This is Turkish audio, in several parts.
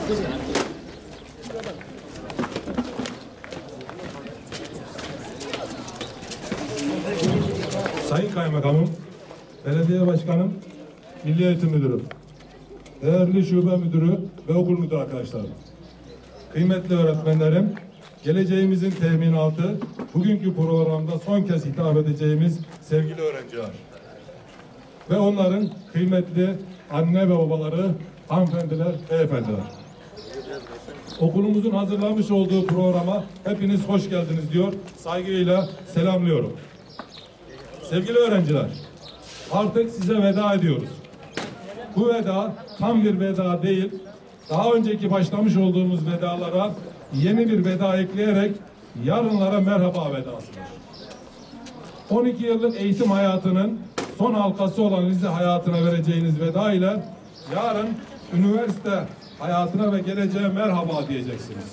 Sayın Kaymakamım, Belediye Başkanım, Milli Eğitim Müdürü, değerli şube müdürü ve okul müdürü arkadaşlarım, kıymetli öğretmenlerim, geleceğimizin teminatı, bugünkü programda son kez hitap edeceğimiz sevgili öğrenciler ve onların kıymetli anne ve babaları, hanımefendiler, beyefendiler. Okulumuzun hazırlamış olduğu programa hepiniz hoş geldiniz diyor, saygıyla selamlıyorum. Sevgili öğrenciler, artık size veda ediyoruz. Bu veda tam bir veda değil, daha önceki başlamış olduğumuz vedalara yeni bir veda ekleyerek yarınlara merhaba vedasıdır. 12 yıllık eğitim hayatının son halkası olan lise hayatına vereceğiniz veda ile yarın üniversite hayatına ve geleceğe merhaba diyeceksiniz.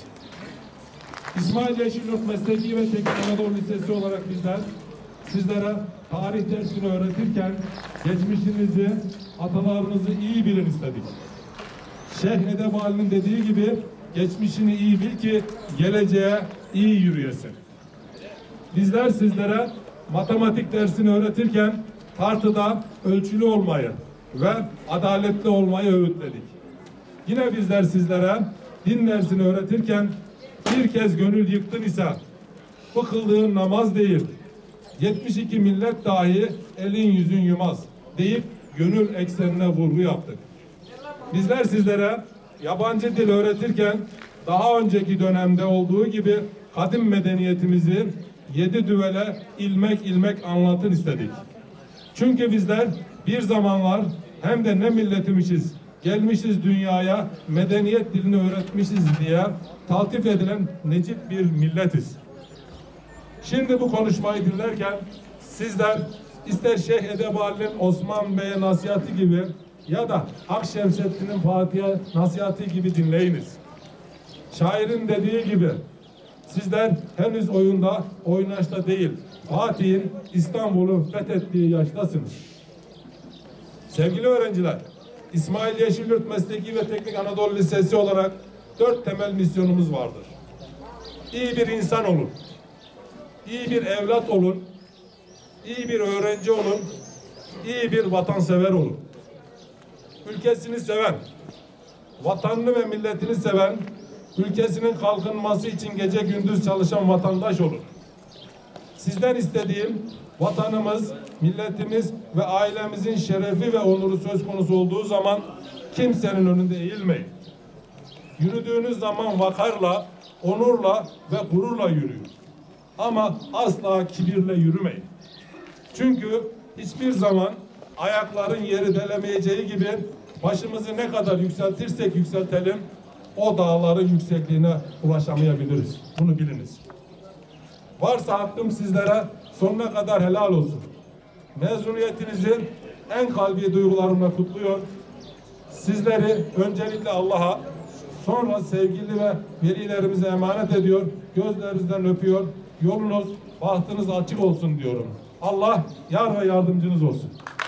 İsmail Yeşilyurt Mesleki ve Teknik Anadolu Lisesi olarak bizler sizlere tarih dersini öğretirken geçmişinizi, atalarınızı iyi bilin istedik. Şeyh Edebali'nin dediği gibi geçmişini iyi bil ki geleceğe iyi yürüyesin. Bizler sizlere matematik dersini öğretirken tartıda ölçülü olmayı ve adaletli olmayı öğütledik. Yine bizler sizlere din dersini öğretirken bir kez gönül yıktın ise bu kıldığın namaz değil, 72 millet dahi elin yüzün yumaz deyip gönül eksenine vurgu yaptık. Bizler sizlere yabancı dil öğretirken daha önceki dönemde olduğu gibi kadim medeniyetimizi 7 düvele ilmek ilmek anlatın istedik. Çünkü bizler bir zamanlar hem de ne milletmişiz, gelmişiz dünyaya medeniyet dilini öğretmişiz diye taltif edilen necip bir milletiz. Şimdi bu konuşmayı dinlerken sizler ister Şeyh Edebali'nin Osman Bey'e nasihati gibi ya da Akşemseddin'in Fatih'e nasihati gibi dinleyiniz. Şairin dediği gibi sizler henüz oynaşta değil, Fatih'in İstanbul'u fethettiği yaştasınız. Sevgili öğrenciler, İsmail Yeşilyurt Mesleki ve Teknik Anadolu Lisesi olarak 4 temel misyonumuz vardır. İyi bir insan olun, iyi bir evlat olun, iyi bir öğrenci olun, iyi bir vatansever olun. Ülkesini seven, vatanını ve milletini seven, ülkesinin kalkınması için gece gündüz çalışan vatandaş olun. Sizden istediğim vatanımız, milletimiz ve ailemizin şerefi ve onuru söz konusu olduğu zaman kimsenin önünde eğilmeyin. Yürüdüğünüz zaman vakarla, onurla ve gururla yürüyün. Ama asla kibirle yürümeyin. Çünkü hiçbir zaman ayakların yeri delemeyeceği gibi başımızı ne kadar yükseltirsek yükseltelim o dağların yüksekliğine ulaşamayabiliriz. Bunu biliniz. Varsa hakkım sizlere sonuna kadar helal olsun. Mezuniyetinizi en kalbi duygularımla kutluyor. Sizleri öncelikle Allah'a, sonra sevgili ve velilerimize emanet ediyor. Gözlerinizden öpüyor. Yolunuz, bahtınız açık olsun diyorum. Allah yar ve yardımcınız olsun.